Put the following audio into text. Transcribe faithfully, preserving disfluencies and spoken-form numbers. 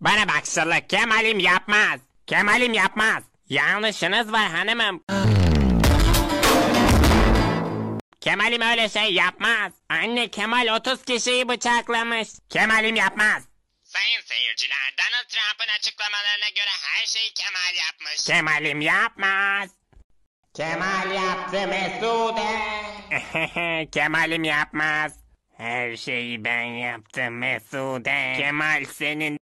Bana bak Şırlık, Kemal'im yapmaz. Kemal'im yapmaz. Yanlışınız var hanımım. Kemal'im öyle şey yapmaz. Anne, Kemal otuz kişiyi bıçaklamış. Kemal'im yapmaz. Sayın seyirciler, Donald Trump'ın açıklamalarına göre her şeyi Kemal yapmış. Kemal'im yapmaz. Kemal yaptı Mesude. Kemal'im yapmaz. Her şeyi ben yaptım Mesude. Kemal senin